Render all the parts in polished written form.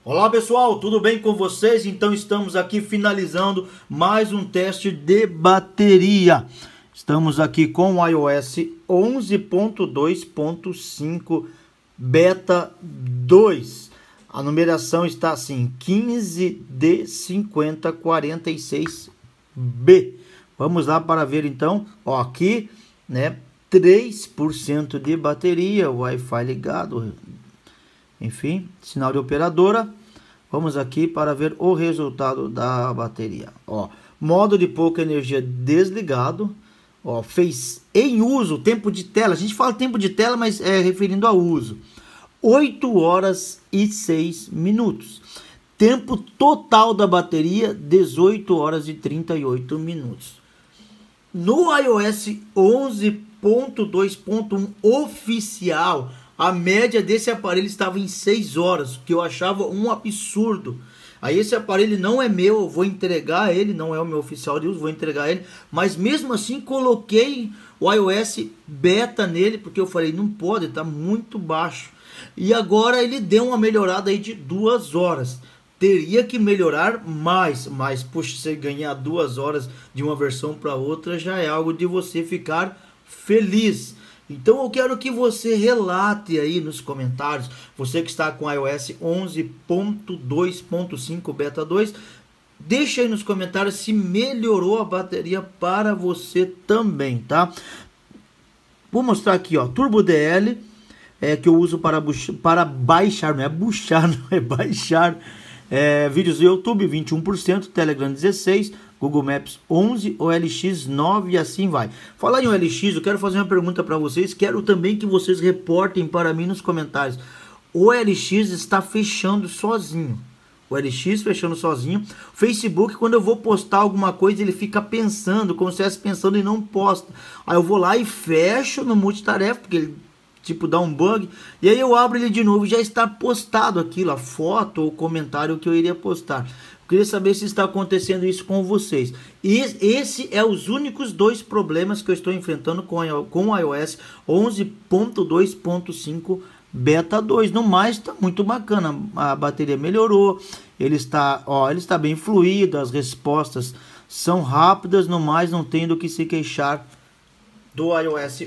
Olá pessoal, tudo bem com vocês? Então estamos aqui finalizando mais um teste de bateria. Estamos aqui com o iOS 11.2.5 Beta 2. A numeração está assim, 15D5046B. Vamos lá para ver então, ó, aqui, né, 3% de bateria, Wi-Fi ligado, enfim, sinal de operadora. Vamos aqui para ver o resultado da bateria. Ó, modo de pouca energia desligado. Ó, fez em uso, tempo de tela. A gente fala tempo de tela, mas é referindo ao uso. 8 horas e 6 minutos. Tempo total da bateria, 18 horas e 38 minutos. No iOS 11.2.1 oficial, a média desse aparelho estava em 6 horas, que eu achava um absurdo. Aí esse aparelho não é meu, eu vou entregar ele, não é o meu oficial de uso, vou entregar ele. Mas mesmo assim coloquei o iOS beta nele, porque eu falei, não pode, tá muito baixo. E agora ele deu uma melhorada aí de 2 horas. Teria que melhorar mais, mas puxa, você ganhar 2 horas de uma versão para outra já é algo de você ficar feliz. Então eu quero que você relate aí nos comentários, você que está com iOS 11.2.5 Beta 2, deixa aí nos comentários se melhorou a bateria para você também, tá? Vou mostrar aqui, ó, Turbo DL, que eu uso para baixar, não é buchar, não é baixar, vídeos do YouTube 21%, Telegram 16%, Google Maps 11, OLX 9 e assim vai. Falar em OLX, eu quero fazer uma pergunta para vocês. Quero também que vocês reportem para mim nos comentários. O OLX está fechando sozinho. O OLX fechando sozinho. O Facebook, quando eu vou postar alguma coisa, ele fica pensando, como se estivesse pensando e não posta. Aí eu vou lá e fecho no multitarefa, porque ele tipo dá um bug. E aí eu abro ele de novo e já está postado aquilo, a foto ou comentário que eu iria postar. Queria saber se está acontecendo isso com vocês. E esse é os únicos 2 problemas que eu estou enfrentando com o iOS 11.2.5 Beta 2. No mais, está muito bacana. A bateria melhorou. Ele está bem fluido. As respostas são rápidas. No mais, não tem do que se queixar do iOS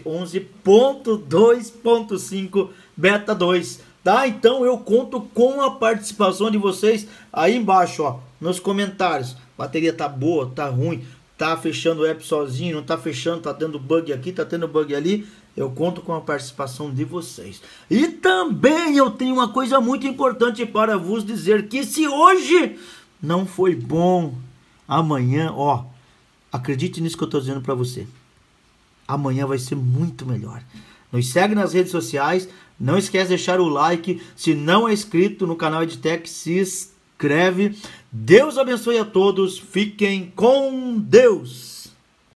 11.2.5 Beta 2. Tá? Então eu conto com a participação de vocês aí embaixo, ó, nos comentários. Bateria tá boa, tá ruim, tá fechando o app sozinho, não tá fechando, tá dando bug aqui, tá tendo bug ali. Eu conto com a participação de vocês. E também eu tenho uma coisa muito importante para vos dizer, que se hoje não foi bom, amanhã, ó, acredite nisso que eu tô dizendo para você. Amanhã vai ser muito melhor. Nos segue nas redes sociais. Não esquece de deixar o like. Se não é inscrito no canal EdTech, se inscreve. Deus abençoe a todos. Fiquem com Deus.